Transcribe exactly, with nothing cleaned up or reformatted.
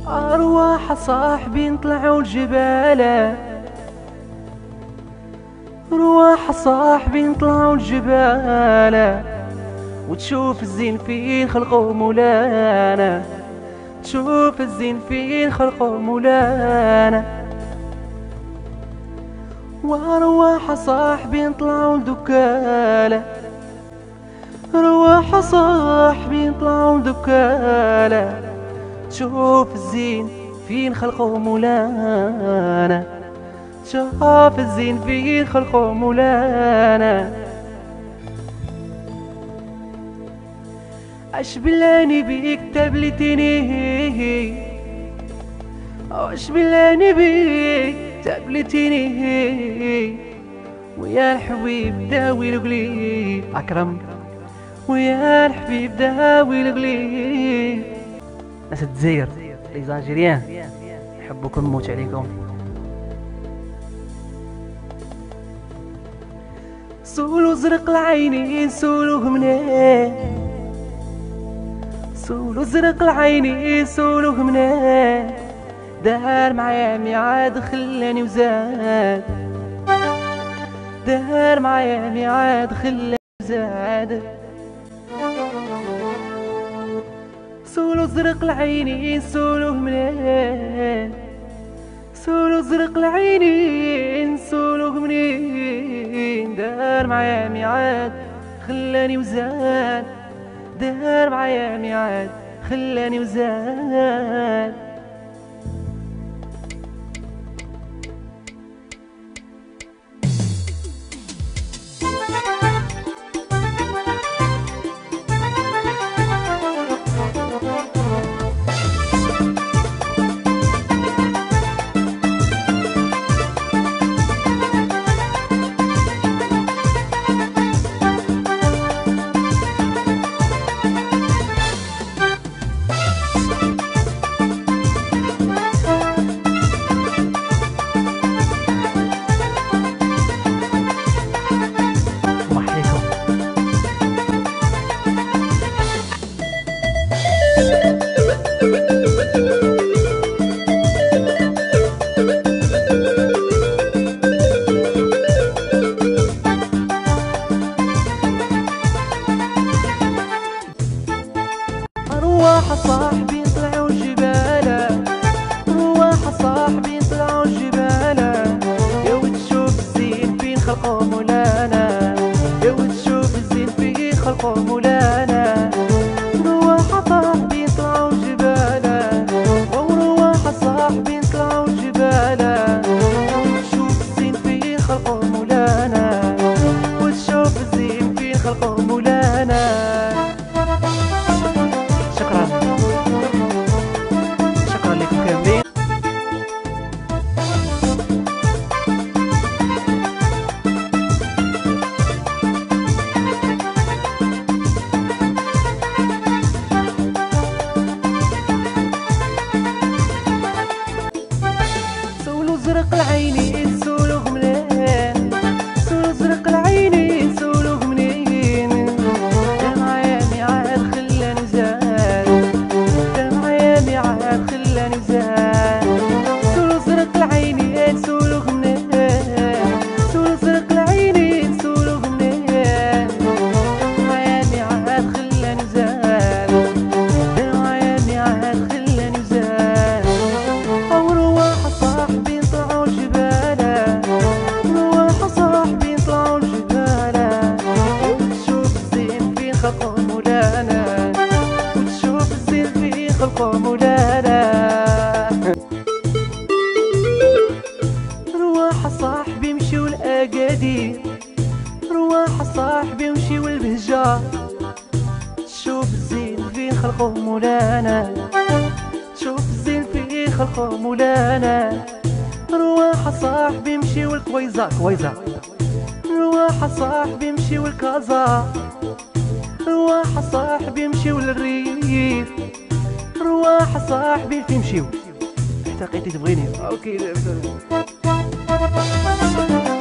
أرواح صاحبي نطلعوا الجبال، أرواح صاحبي نطلعوا الجبال، وتشوف الزين فين خلقه مولانا، تشوف الزين فين خلقه مولانا. وأرواح صاحبي نطلعوا لدكالة، أرواح صاحبي نطلعوا لدكالة، تشوف الزين فين خلقه مولانا، تشوف الزين فين خلقه مولانا. اش بلاني بيك تبلتيني، اش بلاني بيك تبلتيني، ويا الحبيب داوي القليل اكرم، ويا الحبيب داوي القليل. ناس الجزائر لي زالجيريان نحبكم نموت عليكم. سولو زرق العينين سولوه منين، سولو زرق العينين سولوه منين، دار معايا ميعاد خلاني وزاد، دار معايا ميعاد خلاني وزاد. سولو زرق العينين سولوه منين، سولو زرق العينين سولوه منين، دار معايا ميعاد خلاني وزاد، دار معايا ميعاد خلاني وزاد. أرواح صاحبي طلعوا الجبال، أرواح صاحبي طلعوا الجبال، يا وتشوف الزين فين خلقه مولانا، يا وتشوف الزين فين خلقه مولانا. أرواح صاحبي طلعوا الجبال، وأرواح صاحبي طلعوا الجبال، وتشوف الزين فين خلقه مولانا، وتشوف الزين فين خلقه مولانا. زرق العينين سولوه منين، سولو زرق العينين سولوه منين، دا معايا ميعاد خلاني زاد، دا معايا ميعاد خلاني زاد. سولو زرق العينين سولوه منين، سولو زرق العينين سولوه منين، دا معايا ميعاد خلاني زاد، دا معايا ميعاد خلاني زاد. أرواح صاحبي طلعوا الجبال، أرواح صاحبي طلعوا الجبال، وتشوف الزين فين خلقه مولانا، وتشوف الزين فين خلقه مولانا. أرواح صاحبي مشيو لأكادير، أرواح صاحبي مشيو لبهجة، تشوف الزين فين خلقه مولانا، تشوف الزين فين خلقه مولانا. أرواح صاحبي مشيو لكويزة، كويزة، أرواح صاحبي مشيو لكازا، أرواح صاحبي مشيو للريف، أرواح صاحبي فين مشيو؟ احتقيتي تبغيني؟ اوكي